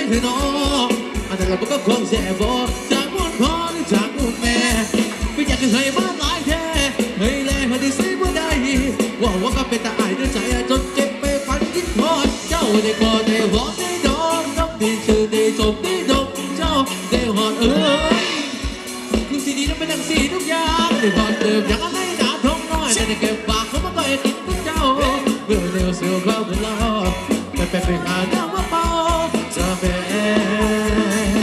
เธอน้องอันนั้นเราก็คงแสบจากมุนพ่อหรือจากมุนแม่ไม่อยากจะเคยมาหลายแท้เฮ้ยแลพอดีสิบ่ได้ว่าก็เป็นตาอายด้วยใจจนเจ็บไปฝันคิดทอดเจ้าได้กอดได้หอมได้ดมน้องดีชื่อได้จบได้ดมเจ้าได้หอดคือสีดีนั้นเป็นดังสีทุกอย่างได้หอดเติมอย่างอะไรหนาท้องน้อยได้เก็บปากเขามาต่อยติดทุกเจ้าเมื่อเร็วเสียวเข้ากันแล้วไปหาเจ้ามาเป่าจะเป็น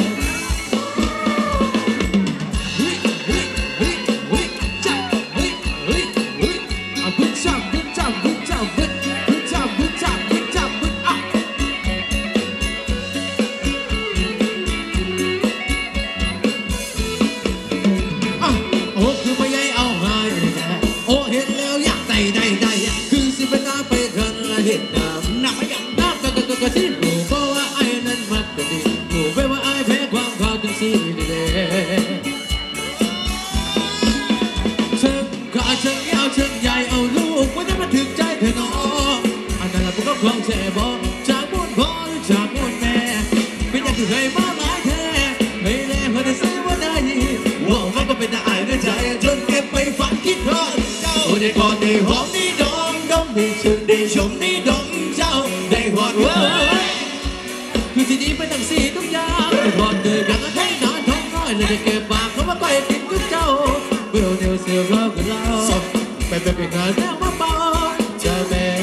ก่อนได้หอมได้ดมดมได้ชื่นได้ชมได้ดมเจ้าได้หอดคือที่นี้เป็นดังสีทุกอย่างได้หอดเดินอย่างให้นอนท้องน้อยเลยได้เก็บปากเขามาต่อยติดกับเจ้าเบื่อเดียวเสียวเรากันแล้วไปงานแล้วมาเป่าจะเป็น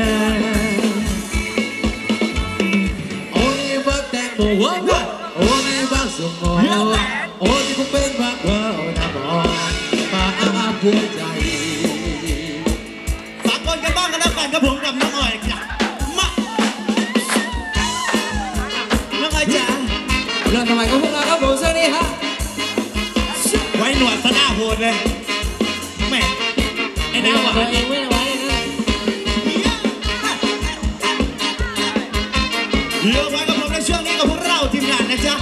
โอ้ยบักแตงโมโอ้ยบักสมโอโอ้ยคงเป็นบักเบอร์น้ำบอกมาอาเพื่อใจกับผมกับน้องอ้อยจ้ะมาน้องอ้อยจ้ะเรื่องทำไมก็พวกเราครับผมเสื้อนี้ฮะไว้หนวดซะหน้าโหดเลยแม่ไอ้น้าหวานเองไม่ไว้นะเลือกไว้กับผมในช่วงนี้กับพวกเราทีมงานนะจ๊ะ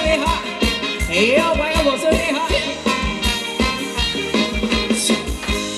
เ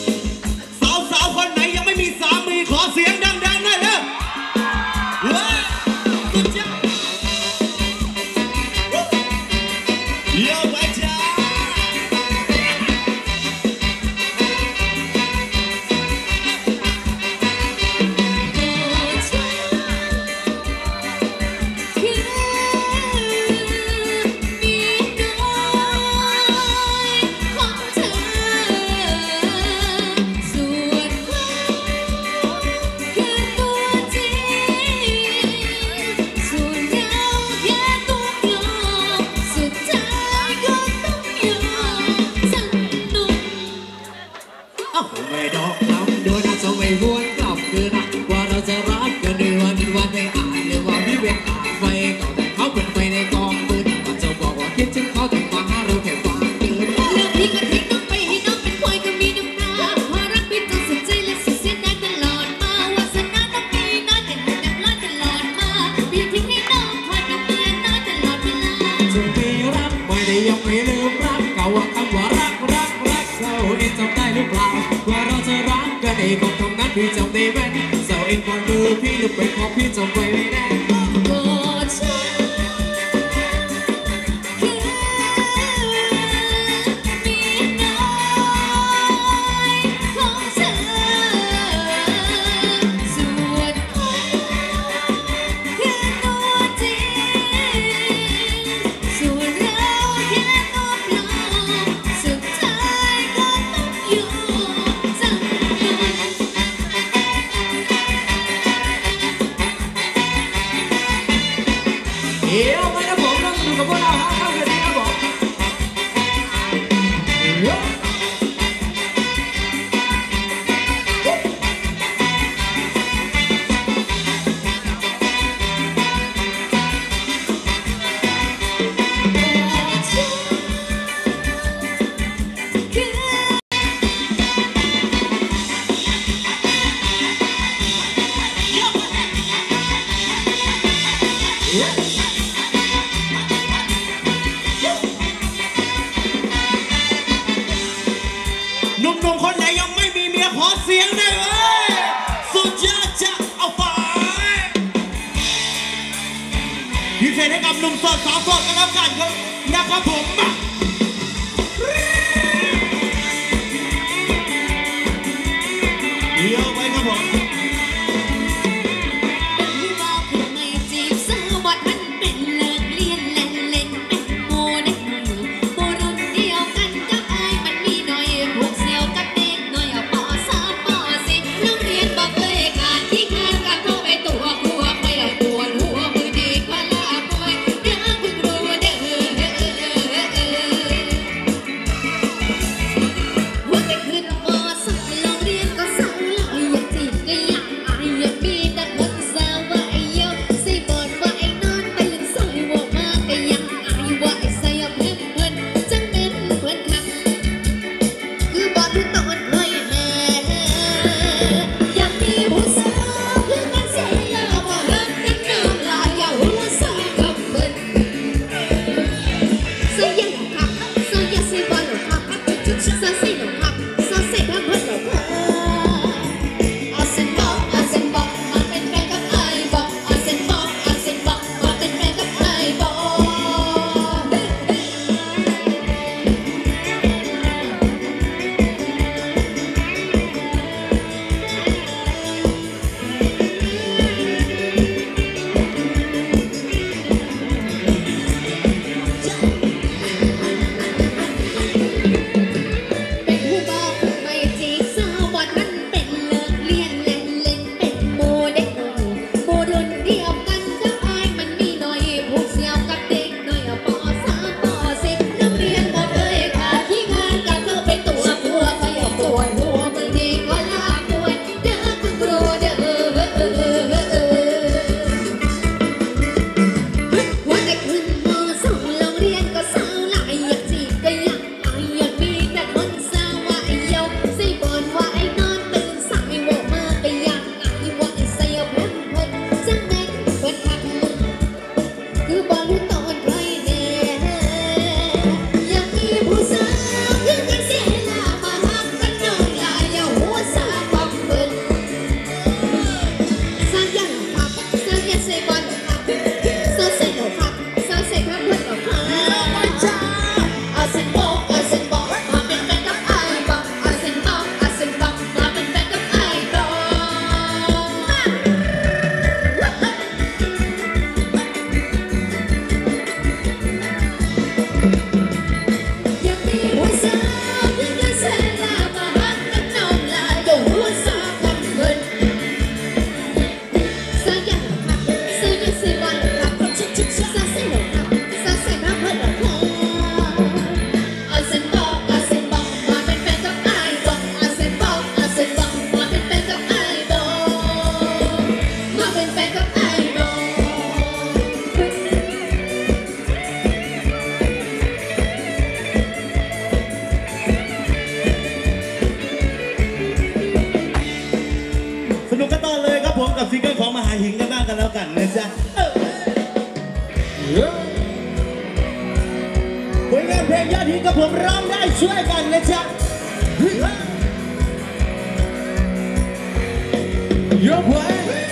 ดอกลำโดยน่าจะไม่หวนกลับคืนนะว่าเราจะรักกันในวันไม่อ่านเลยว่าพี่เวรอ่านไฟเก่าแต่เขาเป็นไฟในกองปืนว่าจะบอกว่าคิดถึงเขาแต่มาหาเราแค่ฟังคืนเลิกพี่ก็ทิ้งน้องไปให้น้องเป็นควายก็มีน้ำตาเพราะรักพี่ต้องสุดใจและสุดเสียดายตลอดมาวาสนาต้องมีน้อยแต่หนูดับร้อนตลอดมาพี่ทิ้งให้น้องคอยดูแลน้อยตลอดเวลาจะมีรักไม่ได้ยังไม่ลืมรักเก่าคำว่ารักเราเองจำได้หรือเปล่าว่าเราจะรักกันเองคำนั้นพี่จำได้ไหมเจ้าเองความมือพี่หรือเป็นของพี่จำไว้ไม่ได้โกรธฉันคือเมียน้อยของเธอส่วนเขาคือตัวจริงส่วนเราแค่ตัวปลอมสุดท้ายก็ต้องอยู่จำนนเดี๋ยวมันจะบอกเรื่องอยู่กับพวกเราหาเข้ากันดีนะบอกหนุ่มๆคนไหนยังไม่มีเมียขอเสียงหน่อยเว้ยสุดยอดจะเอาไปพิเศษให้กับหนุ่มโสดสาวโสดกันแล้วกันครับนะครับผมเดี๋ยวไว้ครับผมเป็นบอกคือไม่จีบสาวบัดมันเป็นเลิกเรียนเล่นเป็นโมเด็กหน่อยโมรุ่นเดียวกันกับอายมันมีหน่อยพวกเสี่ยวกับเด็กหน่อยปอสามปอสี่โรงเรียนบอกเลยขาดที่งานกับเข้าไปตัวครัวไปเอาปวดหัวมือดีกว่าลาป่วยเดี๋ยวคุณรู้เด้อกับซิงเกิลของมหาหิงกันบ้างกันแล้วกันนะจ๊ะผลงานเพลงยอดฮิตกับผมร้องได้ช่วยกันนะจ๊ะยกไว้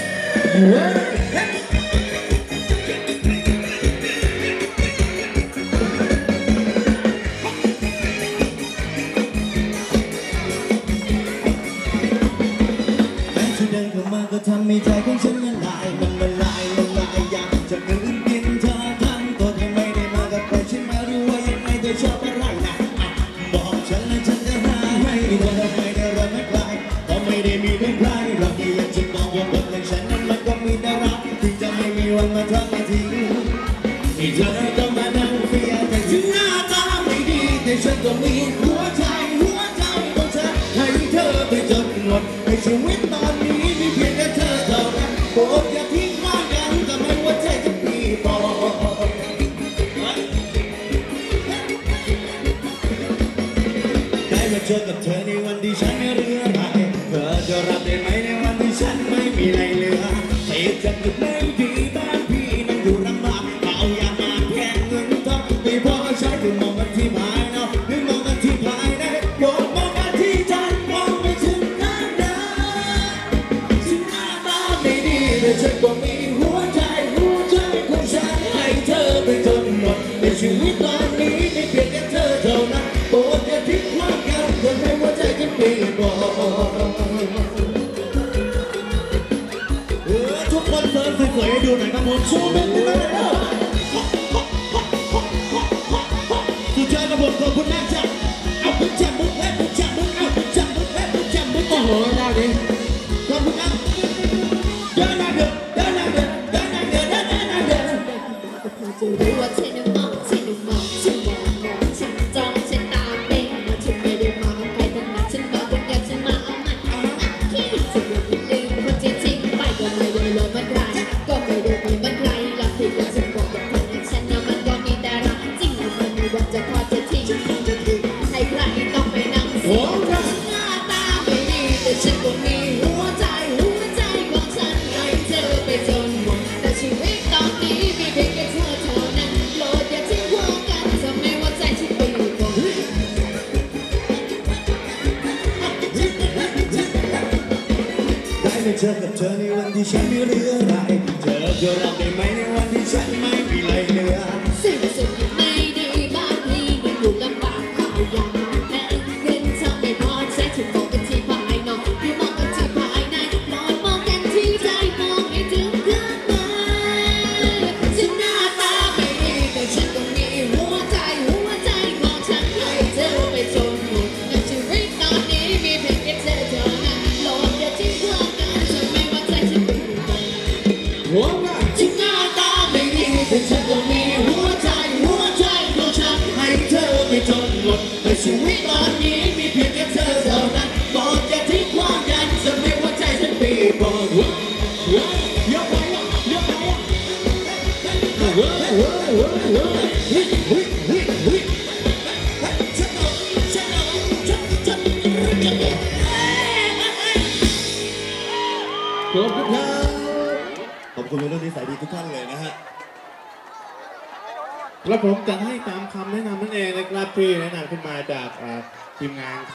เดินเข้ามาก็ทำให้ใจของฉันละลายมันละลายอยากจะกลืนกินเธอทั้งตัวที่ไม่ได้มากับใครฉันไม่รู้ว่ายังไงเธอชอบอะไรนะบอกฉันและฉันจะหาให้เธอไม่ได้รักไม่ไกลก็ไม่ได้มีเพียงใครรักที่ยังจะบอกว่าบทเพลงฉันนั้นมันก็มีแต่รักที่จะไม่มีวันมาทำให้ทิ้งที่เธอต้องมานั่งเฟียแต่ถึงหน้าตาไม่ดีแต่ฉันก็มีหัวใจของฉันให้เธอไปจนหมดในชีวิตตอนนี้มีเพียงแค่เธอเท่านั้นโปรดอย่าทิ้งว่างกันทำไมหัวใจจะปีบอได้มาเจอกับเธอในวันที่ฉันไม่เหลืออะไรเธอจะรับได้ไหมในวันที่ฉันไม่มีอะไรเหลือเทปจะหยุดไม่ดีบ้านพี่นั่งอยู่ลำบากเอาอย่ามาแค่เงินทองไม่พอใช้ถึงมองกันที่ภายนอกหรือมองกันที่ภายในโปรดมองกันที่ใจมองไปถึงข้างหน้าถึงหน้าตาไม่ดีแต่ฉันก็มีหัวใจของฉันให้เธอไปจนหมดในชีวิตตอนนี้มีเพียงแค่เธอเท่านั้นโปรดอย่าทิ้งความกันจนให้หัวใจฉันปีบอทุกคนเสิร์ฟสวยๆให้ดูหน่อยครับผมชูมือขึ้นมาเลยเด้อสุดยอดครับผมขอบคุณมากจ้ะเอาคุณจับมือเอาคุณจับมือโอ้โหได้ดิขอบคุณครับเดินหน้าเดินจะรู้ว่าฉันมองฉันมองฉันจ้องฉันตาเป็นฉันไม่ได้มองใครทั้งนั้นฉันบอกว่าอยากฉันมาเอามันขี้ฉันไม่ลืมคนที่ทิ้งไปก็ไม่ได้ลงมันใครก็ไม่ได้มีมันใครรักที่ว่าฉันบอกกับคนอย่างฉันนะมันก็มีแต่รักจริงมันไม่ว่าจะพอจะทิ้งให้ใครต้องไปนั่งเสียหน้าตาไม่ดีแต่ฉันก็มีหัวใจของฉันให้เธอไปจนหมดแต่ชีวิตตอนนี้มีเพียงแค่เธอเท่านั้นโปรดอย่าทิ้งความกันทำให้หัวใจฉันปีบได้มาเจอกับเธอในวันที่ฉันไม่เหลืออะไรเธอจะรับได้ไหมในวันที่ฉันไม่มีอะไรเหลือสิ่งไม่ดีบ้านพี่ยังอยู่ลำบากข่าวอย่างแม่เงินทำไม่พอใช้ถึงมองกันที่ภายนอกที่มองกันที่ภายในลองมองกันที่ใจมองให้ถึงข้างในฉันหน้าตาไม่ดีแต่ฉันก็มีหัวใจของฉันให้เธอไปจนหมดในชีวิตตอนนี้มีเพียงแค่เธอเท่านั้นโปรดอย่าทิ้งความกันทำให้หัวใจฉันปีบหัวหน้าถึงหน้าตาไม่ดีแต่ฉันก็มีหัวใจของฉันให้เธอไปจนหมดในชีวิตตอนนี้มีเพียงแค่เธอเท่านั้นโปรดอย่าทิ้งความยันทำให้หัวใจฉันปีบอยกไว้ยกไว้ขอบคุณครับขอบคุณวัยรุ่นนิสัยดีทุกท่านเลยนะฮะและผมจะให้ตามคำแนะนำนั่นเองนะครับที่แนะนำขึ้นมาจากทีมงาน